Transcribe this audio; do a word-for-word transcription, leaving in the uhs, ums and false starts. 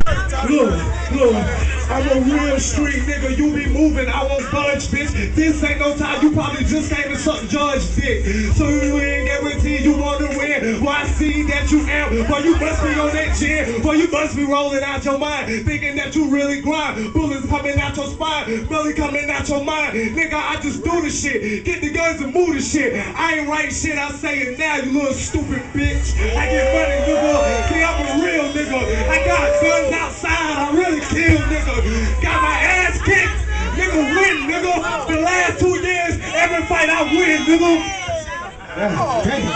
Look, look, I'm a real street nigga, you be moving, I won't budge, bitch. This ain't no time, you probably just came to suck judge dick. So you ain't guaranteed you wanna win. Well, I see that you am, but you must be on that gin. Well, you must be rolling out your mind, thinking that you really grind. Bullets coming out your spine, belly coming out your mind. Nigga, I just do the shit, get the guns and move the shit. I ain't writing shit, I say it now, you little stupid bitch. I get money, nigga, see I'm a real nigga. I got guns outside, I really kill, nigga. Got my ass kicked, nigga win, nigga. The last two years, every fight I win, nigga. Oh,